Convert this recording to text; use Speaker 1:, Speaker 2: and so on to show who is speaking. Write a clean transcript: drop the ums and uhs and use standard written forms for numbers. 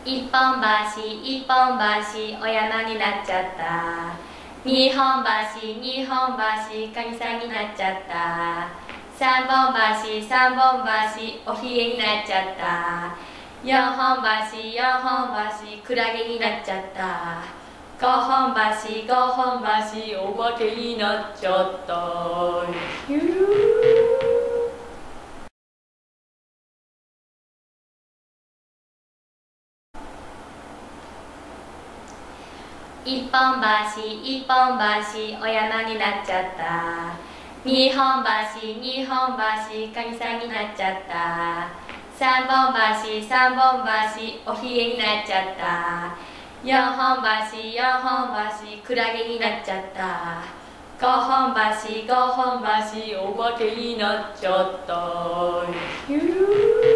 Speaker 1: 一本橋一本橋お山になっちゃった。二本橋二本橋かみさんになっちゃった。三本橋三本橋おひげになっちゃった。四本橋四本橋クラゲになっちゃった。五本橋五本橋お化けになっちゃった。一本橋一本橋お山になっちゃった。二本橋二本橋かみさんになっちゃった。三本橋三本橋おひげになっちゃった。四本橋四本橋クラゲになっちゃった。五本橋五本橋お化けになっちゃった。